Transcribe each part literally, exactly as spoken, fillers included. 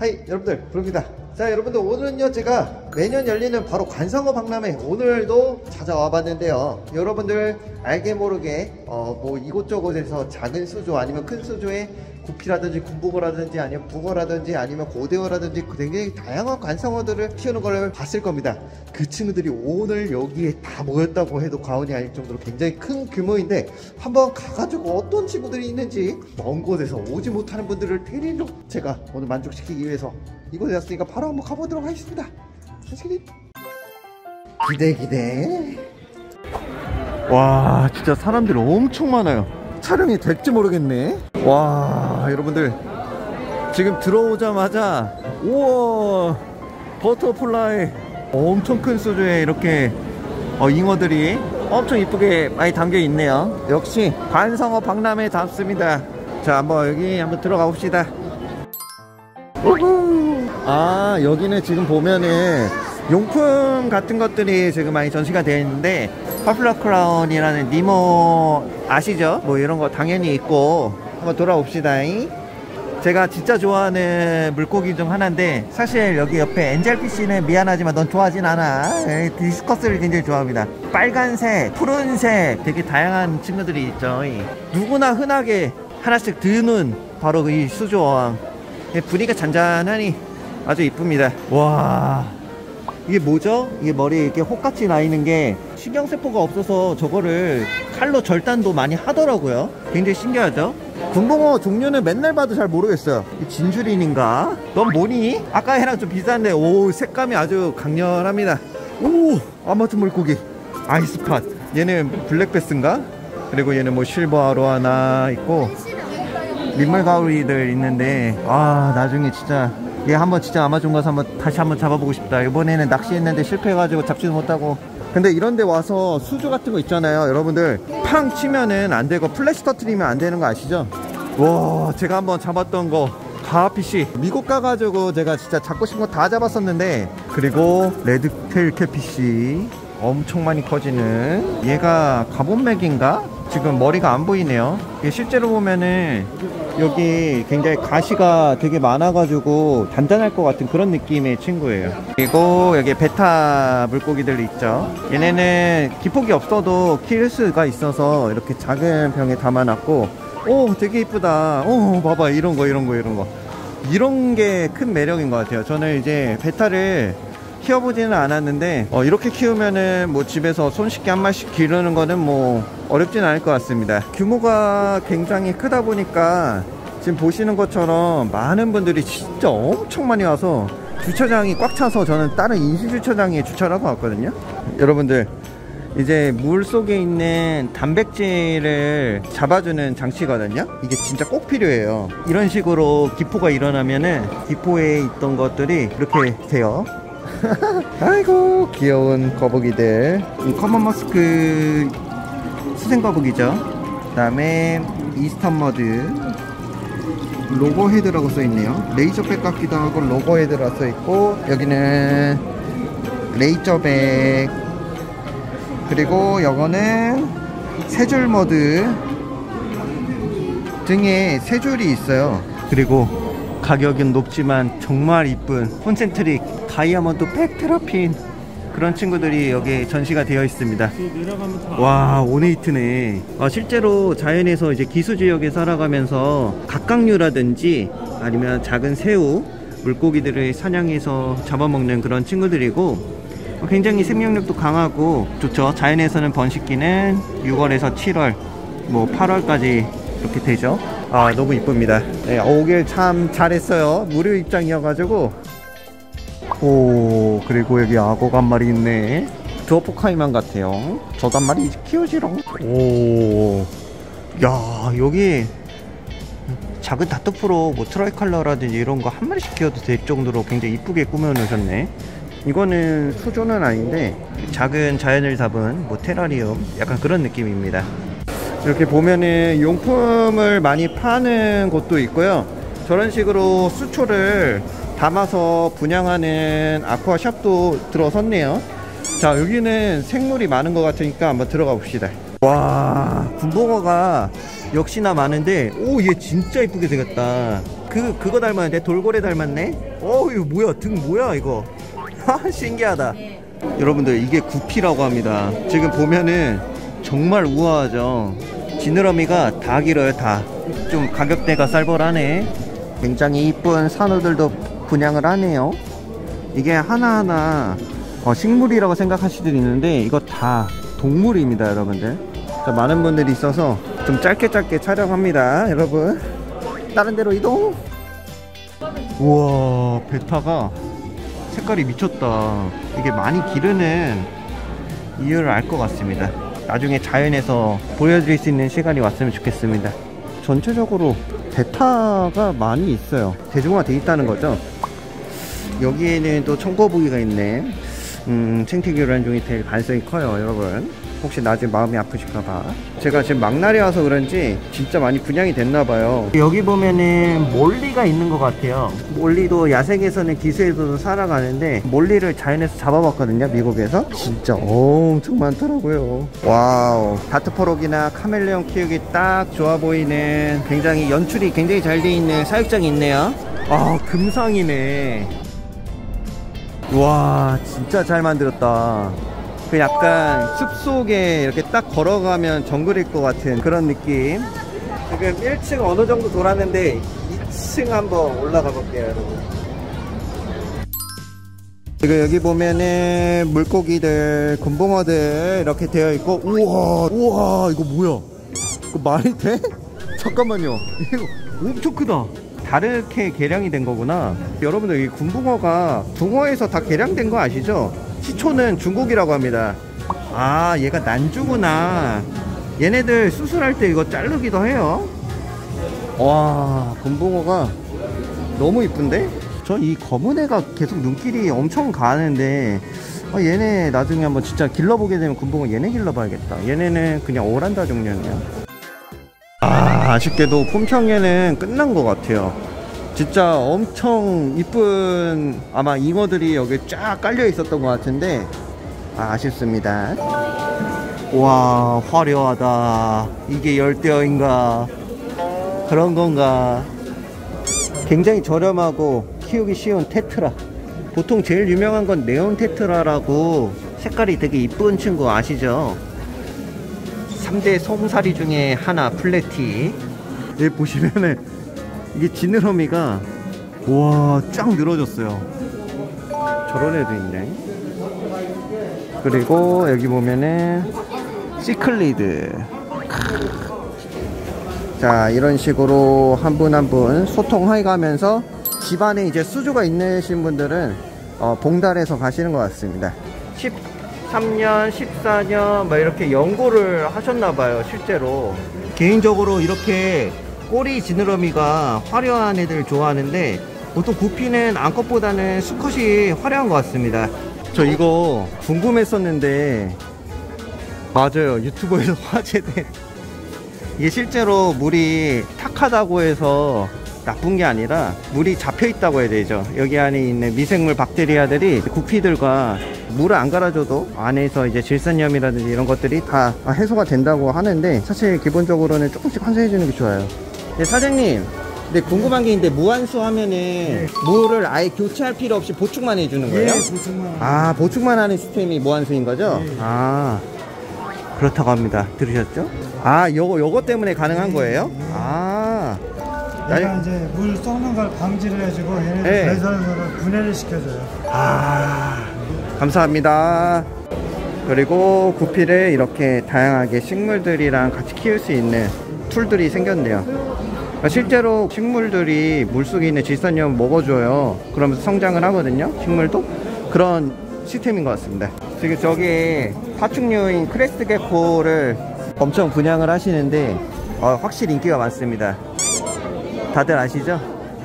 하이 여러분들 부릅니다. 자 여러분들 오늘은요 제가 매년 열리는 바로 관상어 박람회 오늘도 찾아와 봤는데요. 여러분들 알게 모르게 어 뭐 이곳저곳에서 작은 수조 아니면 큰 수조에 구피라든지 군붕어라든지 아니면 붕어라든지 아니면 고대어라든지 굉장히 다양한 관상어들을 키우는 걸 봤을 겁니다. 그 친구들이 오늘 여기에 다 모였다고 해도 과언이 아닐 정도로 굉장히 큰 규모인데 한번 가가지고 어떤 친구들이 있는지 먼 곳에서 오지 못하는 분들을 데리러 제가 오늘 만족시키기 위해서 이곳에 왔으니까 바로 한번 가보도록 하겠습니다. 기대 기대. 와 진짜 사람들 엄청 많아요. 촬영이 될지 모르겠네. 와 여러분들 지금 들어오자마자 우와 버터플라이 엄청 큰 수조에 이렇게 어, 잉어들이 엄청 이쁘게 많이 담겨 있네요. 역시 관상어 박람회답습니다. 자 한번 여기 한번 들어가 봅시다. 우후. 아 여기는 지금 보면은 용품 같은 것들이 지금 많이 전시가 되어 있는데 퍼플러 크라운이라는 니모 아시죠? 뭐 이런 거 당연히 있고 한번 돌아봅시다. 제가 진짜 좋아하는 물고기 중 하나인데 사실 여기 옆에 엔젤피쉬는 미안하지만 넌 좋아하진 않아. 디스커스를 굉장히 좋아합니다. 빨간색, 푸른색 되게 다양한 친구들이 있죠. 누구나 흔하게 하나씩 드는 바로 이 수조어항. 분위기가 잔잔하니 아주 이쁩니다. 와 이게 뭐죠? 이게 머리에 이렇게 혹같이 나 있는 게 신경세포가 없어서 저거를 칼로 절단도 많이 하더라고요. 굉장히 신기하죠? 군붕어 종류는 맨날 봐도 잘 모르겠어요. 진주린인가? 넌 뭐니? 아까 얘랑 좀 비슷한데 오 색감이 아주 강렬합니다. 오 아마존 물고기 아이스팟. 얘는 블랙베스인가? 그리고 얘는 뭐 실버 아로하나 있고 민물가오리들 있는데 아 나중에 진짜 얘 한번 진짜 아마존 가서 한번 다시 한번 잡아보고 싶다. 이번에는 낚시했는데 실패해가지고 잡지도 못하고. 근데 이런데 와서 수조 같은 거 있잖아요. 여러분들 팡 치면은 안 되고 플래시 터트리면 안 되는 거 아시죠? 와 제가 한번 잡았던 거 가피쉬 미국 가가지고 제가 진짜 잡고 싶은 거 다 잡았었는데 그리고 레드테일 캐피쉬 엄청 많이 커지는 얘가 가본맥인가? 지금 머리가 안 보이네요. 실제로 보면은 여기 굉장히 가시가 되게 많아가지고 단단할 것 같은 그런 느낌의 친구예요. 그리고 여기 베타 물고기들 있죠. 얘네는 기폭이 없어도 키울 수가 있어서 이렇게 작은 병에 담아놨고 오 되게 이쁘다. 오 봐봐 이런 거 이런 거 이런 거 이런 게 큰 매력인 것 같아요. 저는 이제 베타를 키워보지는 않았는데 어, 이렇게 키우면은 뭐 집에서 손쉽게 한 마리씩 기르는 거는 뭐 어렵진 않을 것 같습니다. 규모가 굉장히 크다 보니까 지금 보시는 것처럼 많은 분들이 진짜 엄청 많이 와서 주차장이 꽉 차서 저는 다른 인시 주차장에 주차를 하고 왔거든요. 여러분들 이제 물 속에 있는 단백질을 잡아주는 장치거든요. 이게 진짜 꼭 필요해요. 이런 식으로 기포가 일어나면은 기포에 있던 것들이 이렇게 돼요. 아이고 귀여운 거북이들. 이 커먼 머스크 수생 거북이죠. 그 다음에 이스턴 머드 로고 헤드라고 써있네요. 레이저백 같기도 하고 로고 헤드라 써있고 여기는 레이저백 그리고 요거는 세 줄 머드 등에 세 줄이 있어요. 그리고 가격은 높지만 정말 이쁜 콘센트릭 다이아몬드 백테라핀 그런 친구들이 여기 전시가 되어 있습니다. 와 오네이트네. 아, 실제로 자연에서 이제 기수지역에 살아가면서 각각류라든지 아니면 작은 새우 물고기들을 사냥해서 잡아먹는 그런 친구들이고 굉장히 생명력도 강하고 좋죠. 자연에서는 번식기는 유월에서 칠월 뭐 팔월까지 이렇게 되죠. 아 너무 이쁩니다. 네, 오길 참 잘했어요. 무료 입장이어가지고. 오 그리고 여기 악어가 한 마리 있네. 드워프카이만 같아요. 저도 한 마리 키우지롱. 오 야 여기 작은 다트프로 뭐 트라이칼라라든지 이런 거 한 마리씩 키워도 될 정도로 굉장히 이쁘게 꾸며 놓으셨네. 이거는 수조는 아닌데 작은 자연을 담은 뭐 테라리움 약간 그런 느낌입니다. 이렇게 보면은 용품을 많이 파는 곳도 있고요. 저런 식으로 수초를 담아서 분양하는 아쿠아샵도 들어섰네요. 자 여기는 생물이 많은 것 같으니까 한번 들어가 봅시다. 와 군붕어가 역시나 많은데 오 얘 진짜 이쁘게 생겼다. 그 그거 닮았는데 돌고래 닮았네. 어 이거 뭐야, 등 뭐야 이거. 하 신기하다. 여러분들 이게 구피라고 합니다. 지금 보면은 정말 우아하죠. 지느러미가 다 길어요. 다 좀 가격대가 쌀벌하네. 굉장히 이쁜 산호들도 분양을 하네요. 이게 하나하나 어, 식물이라고 생각하실 수도 있는데 이거 다 동물입니다 여러분들. 자, 많은 분들이 있어서 좀 짧게 짧게 촬영합니다 여러분. 다른 데로 이동. 우와 베타가 색깔이 미쳤다. 이게 많이 기르는 이유를 알 것 같습니다. 나중에 자연에서 보여드릴 수 있는 시간이 왔으면 좋겠습니다. 전체적으로 베타가 많이 있어요. 대중화가 돼 있다는 거죠. 여기에는 또 청거부기가 있네. 음, 생태교란종이 될 가능성이 커요 여러분. 혹시 나중에 마음이 아프실까봐. 제가 지금 막날에 와서 그런지 진짜 많이 분양이 됐나봐요. 여기 보면은 몰리가 있는 것 같아요. 몰리도 야생에서는 기수에서도 살아가는데 몰리를 자연에서 잡아봤거든요 미국에서. 진짜 엄청 많더라고요. 와우. 다트포록이나 카멜레온 키우기 딱 좋아 보이는, 굉장히 연출이 굉장히 잘 돼 있는 사육장이 있네요. 아 금상이네. 와 진짜 잘 만들었다. 그 약간 숲속에 이렇게 딱 걸어가면 정글일 것 같은 그런 느낌. 지금 일 층 어느 정도 돌았는데 이 층 한번 올라가 볼게요 여러분. 지금 여기 보면은 물고기들, 곰붕어들 이렇게 되어 있고. 우와 우와 이거 뭐야, 이거 말이 돼? 잠깐만요 이거 엄청 크다. 다르게 개량이 된 거구나. 여러분들 이 곰붕어가 붕어에서 다 개량된 거 아시죠? 시초는 중국이라고 합니다. 아 얘가 난주구나. 얘네들 수술할 때 이거 자르기도 해요. 와 곰붕어가 너무 이쁜데? 저 이 검은 애가 계속 눈길이 엄청 가는데 아, 얘네 나중에 한번 진짜 길러보게 되면 곰붕어 얘네 길러봐야겠다. 얘네는 그냥 오란다 종류네요. 아 아쉽게도 폼청에는 끝난 것 같아요. 진짜 엄청 이쁜 아마 잉어들이 여기 쫙 깔려 있었던 것 같은데 아, 아쉽습니다. 와 화려하다. 이게 열대어인가 그런 건가. 굉장히 저렴하고 키우기 쉬운 테트라. 보통 제일 유명한 건 네온 테트라라고 색깔이 되게 이쁜 친구 아시죠? 삼 대 솜사리 중에 하나 플래티. 여기 보시면은 이게 지느러미가 와 쫙 늘어졌어요. 저런 애도 있네. 그리고 여기 보면은 시클리드. 자 이런 식으로 한 분 한 분 소통해가면서 집안에 이제 수조가 있으신 분들은 어, 봉달해서 가시는 것 같습니다. 십삼 년 십사 년 막 이렇게 연구를 하셨나봐요 실제로. 개인적으로 이렇게 꼬리 지느러미가 화려한 애들 좋아하는데 보통 구피는 암컷보다는 수컷이 화려한 것 같습니다. 저 이거 궁금했었는데 맞아요 유튜브에서 화제된, 이게 실제로 물이 탁하다고 해서 나쁜 게 아니라 물이 잡혀 있다고 해야 되죠. 여기 안에 있는 미생물 박테리아들이 구피들과 물을 안 갈아줘도 안에서 이제 질산염이라든지 이런 것들이 다 해소가 된다고 하는데 사실 기본적으로는 조금씩 환수해 주는 게 좋아요. 네, 사장님 근데 궁금한 게 있는데 무한수 하면은 네. 물을 아예 교체할 필요 없이 보충만 해주는 거예요? 네, 보충만. 아 보충만 하는 시스템이 무한수인 거죠? 네. 아 그렇다고 합니다. 들으셨죠? 아 요거 요거 때문에 가능한 네. 거예요? 네. 아 얘가 이제 물 썩는 걸 방지를 해주고 얘네들 네. 배설물을 분해를 시켜줘요. 아 감사합니다. 그리고 구피를 이렇게 다양하게 식물들이랑 같이 키울 수 있는 툴들이 생겼네요. 실제로 식물들이 물속에 있는 질산염 먹어줘요. 그러면서 성장을 하거든요 식물도. 그런 시스템인 것 같습니다. 지금 저기 파충류인 크레스트 게코를 엄청 분양을 하시는데 어, 확실히 인기가 많습니다. 다들 아시죠?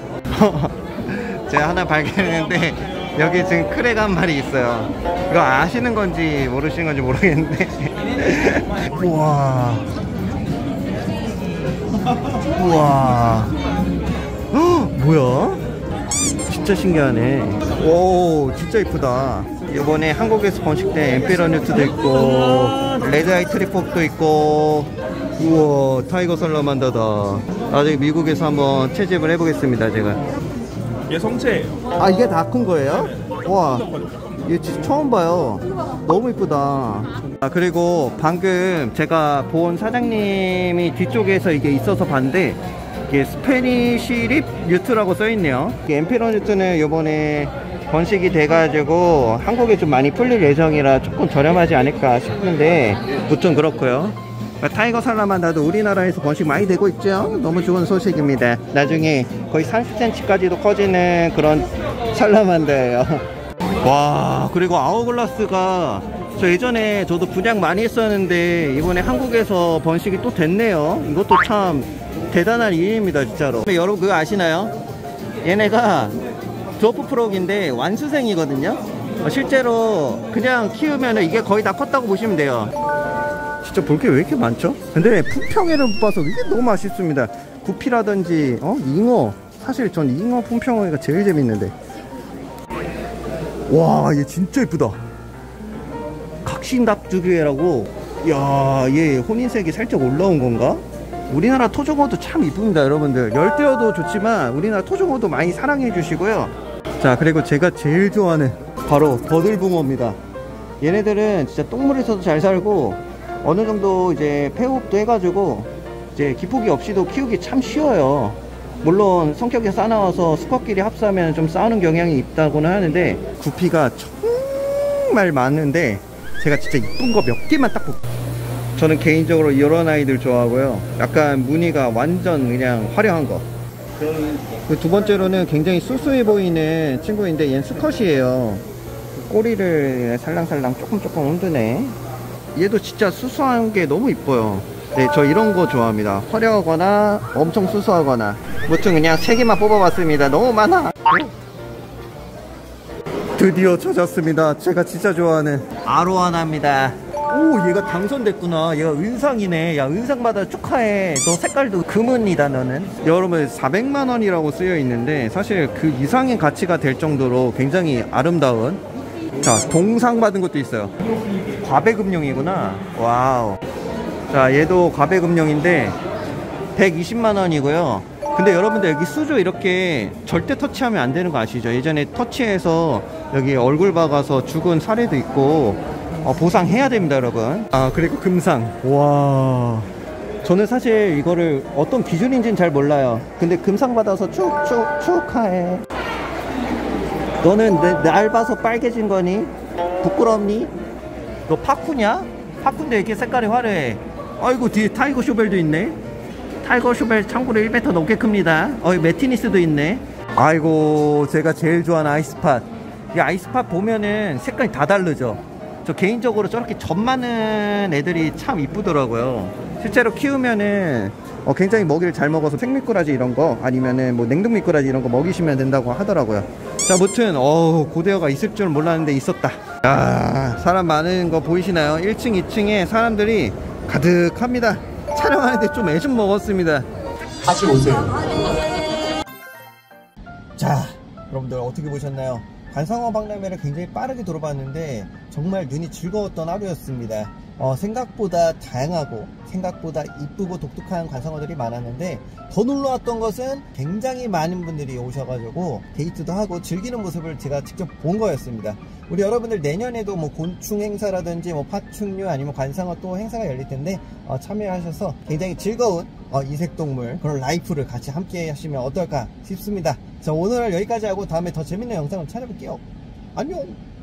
제가 하나 발견했는데 여기 지금 크레가 한 마리 있어요. 이거 아시는 건지 모르시는 건지 모르겠는데 우와 우와 헉, 뭐야? 진짜 신기하네. 오, 진짜 이쁘다. 이번에 한국에서 번식된 엠페러 뉴트도 있고 레드아이 트리폭도 있고. 우와, 타이거 살라만다다. 나중에 미국에서 한번 채집을 해보겠습니다. 제가 얘 성체예요. 아, 이게 다 큰 거예요? 와, 이거 진짜 처음 봐요. 너무 이쁘다. 아, 그리고 방금 제가 본 사장님이 뒤쪽에서 이게 있어서 봤는데 이게 스페니시 립 뉴트라고 써있네요. 엠페러 뉴트는 요번에 번식이 돼가지고 한국에 좀 많이 풀릴 예정이라 조금 저렴하지 않을까 싶은데 무튼 그렇고요. 타이거 살라만다도 우리나라에서 번식 많이 되고 있죠. 너무 좋은 소식입니다. 나중에 거의 삼십 센티미터까지도 커지는 그런 살라만다예요. 와, 그리고 아워글라스가 저 예전에 저도 분양 많이 했었는데 이번에 한국에서 번식이 또 됐네요. 이것도 참 대단한 일입니다, 진짜로. 근데 여러분 그거 아시나요? 얘네가 드워프 프록인데 완수생이거든요. 실제로 그냥 키우면 이게 거의 다 컸다고 보시면 돼요. 진짜 볼 게 왜 이렇게 많죠? 근데 품평회를 못 봐서 이게 너무 맛있습니다. 구피라든지 어? 잉어. 사실 전 잉어 품평회가 제일 재밌는데. 와, 얘 진짜 이쁘다. 각신답두교회라고. 야, 얘 혼인색이 살짝 올라온 건가? 우리나라 토종어도 참 이쁩니다, 여러분들. 열대어도 좋지만 우리나라 토종어도 많이 사랑해 주시고요. 자, 그리고 제가 제일 좋아하는 바로 버들붕어입니다. 얘네들은 진짜 똥물에서도 잘 살고 어느 정도 이제 폐호흡도 해가지고 이제 기폭이 없이도 키우기 참 쉬워요. 물론 성격이 싸나워서 수컷끼리 합사하면 좀 싸우는 경향이 있다고는 하는데 구피가 정말 많은데 제가 진짜 이쁜 거 몇 개만 딱 볼게요. 저는 개인적으로 이런 아이들 좋아하고요. 약간 무늬가 완전 그냥 화려한 거. 그 두 번째로는 굉장히 수수해 보이는 친구인데 얘는 수컷이에요. 꼬리를 살랑살랑 조금 조금 흔드네. 얘도 진짜 수수한 게 너무 이뻐요. 네, 저 이런 거 좋아합니다. 화려하거나 엄청 수수하거나. 무튼 그냥 세 개만 뽑아봤습니다. 너무 많아. 드디어 찾았습니다. 제가 진짜 좋아하는 아로하나입니다. 오, 얘가 당선됐구나. 얘가 은상이네. 야, 은상받아 축하해. 너 색깔도 금은이다, 너는. 여러분, 사백만 원이라고 쓰여 있는데 사실 그 이상의 가치가 될 정도로 굉장히 아름다운, 자, 동상 받은 것도 있어요. 과배금룡이구나. 와우. 자, 얘도 과배금룡인데 백이십만 원이고요 근데 여러분들 여기 수조 이렇게 절대 터치하면 안 되는 거 아시죠? 예전에 터치해서 여기 얼굴 박아서 죽은 사례도 있고 어, 보상해야 됩니다, 여러분. 아, 그리고 금상. 와, 저는 사실 이거를 어떤 기준인지는 잘 몰라요. 근데 금상 받아서 축축 축하해. 너는 내, 날 봐서 빨개진 거니? 부끄럽니? 너 파쿠냐? 파쿠인데 이렇게 색깔이 화려해. 아이고, 뒤에 타이거 쇼벨도 있네. 타이거 쇼벨 참고로 일 미터 넘게 큽니다. 어이, 매티니스도 있네. 아이고, 제가 제일 좋아하는 아이스팟. 이 아이스팟 보면은 색깔이 다 다르죠. 저 개인적으로 저렇게 점 많은 애들이 참 이쁘더라고요. 실제로 키우면은 어, 굉장히 먹이를 잘 먹어서 생미꾸라지 이런 거 아니면은 뭐 냉동미꾸라지 이런 거 먹이시면 된다고 하더라고요. 자, 무튼 어 고대어가 있을 줄 몰랐는데 있었다. 아, 사람 많은 거 보이시나요? 일 층, 이 층에 사람들이 가득합니다. 촬영하는데 좀 애 좀 먹었습니다. 다시 오세요. 자, 여러분들 어떻게 보셨나요? 관상어 박람회를 굉장히 빠르게 돌아봤는데 정말 눈이 즐거웠던 하루였습니다. 어, 생각보다 다양하고 생각보다 이쁘고 독특한 관상어들이 많았는데 더 놀라웠던 것은 굉장히 많은 분들이 오셔가지고 데이트도 하고 즐기는 모습을 제가 직접 본 거였습니다. 우리 여러분들 내년에도 뭐 곤충 행사라든지 뭐 파충류 아니면 관상어 또 행사가 열릴 텐데 어, 참여하셔서 굉장히 즐거운 어, 이색동물 그런 라이프를 같이 함께 하시면 어떨까 싶습니다. 자, 오늘 여기까지 하고 다음에 더 재밌는 영상을 찾아볼게요. 안녕.